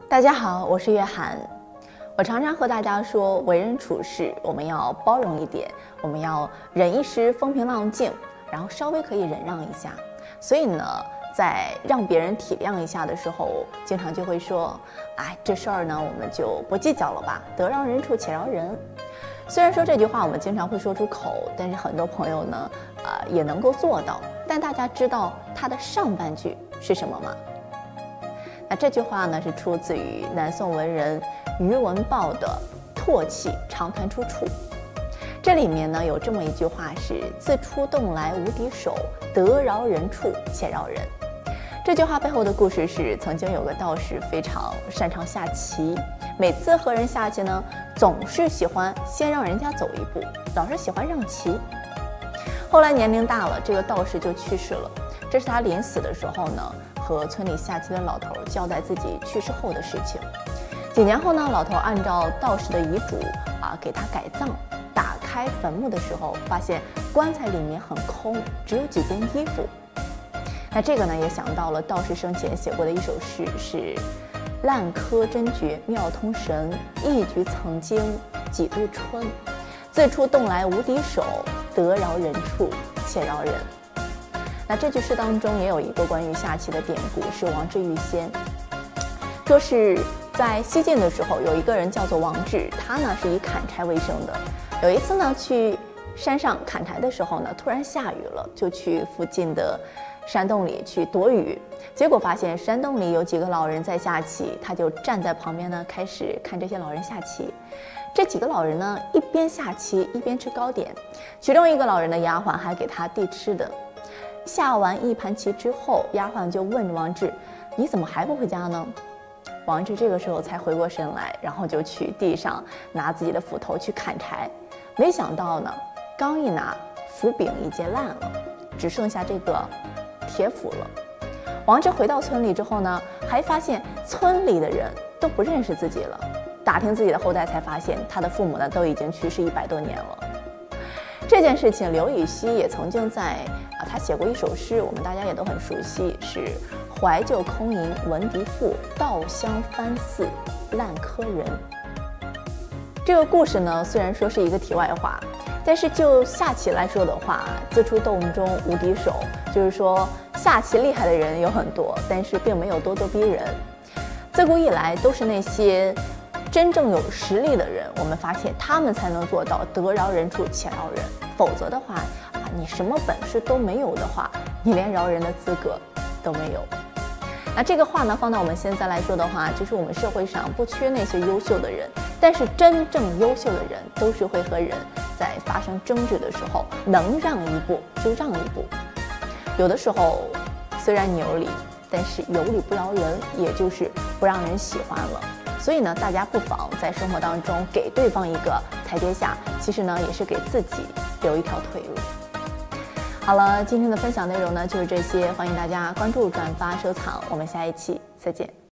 大家好，我是月涵。我常常和大家说，为人处事我们要包容一点，我们要忍一时风平浪静，然后稍微可以忍让一下。所以呢，在让别人体谅一下的时候，经常就会说，哎，这事儿呢我们就不计较了吧，得饶人处且饶人。虽然说这句话我们经常会说出口，但是很多朋友呢，也能够做到。但大家知道它的上半句是什么吗？那这句话呢是出自于南宋文人于文豹的《唾弃长谈出处》。这里面呢有这么一句话是“自出洞来无敌手，得饶人处且饶人”。这句话背后的故事是，曾经有个道士非常擅长下棋，每次和人下棋呢，总是喜欢先让人家走一步，老是喜欢让棋。后来年龄大了，这个道士就去世了。这是他临死的时候呢，和村里下棋的老头交代自己去世后的事情。几年后呢，老头按照道士的遗嘱给他改葬。打开坟墓的时候，发现棺材里面很空，只有几件衣服。那这个呢，也想到了道士生前写过的一首诗，是“烂柯真绝妙通神，一举曾经几度春。自出洞来无敌手，得饶人处且饶人”。那这句诗当中也有一个关于下棋的典故，是王志遇仙。说是在西晋的时候，有一个人叫做王志，他呢是以砍柴为生的。有一次呢，去山上砍柴的时候呢，突然下雨了，就去附近的山洞里去躲雨。结果发现山洞里有几个老人在下棋，他就站在旁边呢，开始看这些老人下棋。这几个老人呢，一边下棋一边吃糕点，其中一个老人的丫鬟还给他递吃的。下完一盘棋之后，丫鬟就问王志：“你怎么还不回家呢？”王志这个时候才回过神来，然后就去地上拿自己的斧头去砍柴。没想到呢，刚一拿，斧柄已经烂了，只剩下这个铁斧了。王志回到村里之后呢，还发现村里的人都不认识自己了。打听自己的后代，才发现他的父母呢都已经去世100多年了。这件事情，刘禹锡也曾经在他写过一首诗，我们大家也都很熟悉，是“怀旧空吟闻笛赋，稻香翻似烂柯人”。这个故事呢，虽然说是一个题外话，但是就下棋来说的话，自出洞中无敌手，就是说下棋厉害的人有很多，但是并没有咄咄逼人。自古以来都是那些真正有实力的人，我们发现他们才能做到得饶人处且饶人。否则的话你什么本事都没有的话，你连饶人的资格都没有。那这个话呢，放到我们现在来说的话，就是我们社会上不缺那些优秀的人，但是真正优秀的人都是会和人在发生争执的时候，能让一步就让一步。有的时候虽然你有理，但是有理不饶人，也就是不让人喜欢了。所以呢，大家不妨在生活当中给对方一个台阶下，其实呢也是给自己留一条退路。好了，今天的分享内容呢就是这些，欢迎大家关注、转发、收藏，我们下一期再见。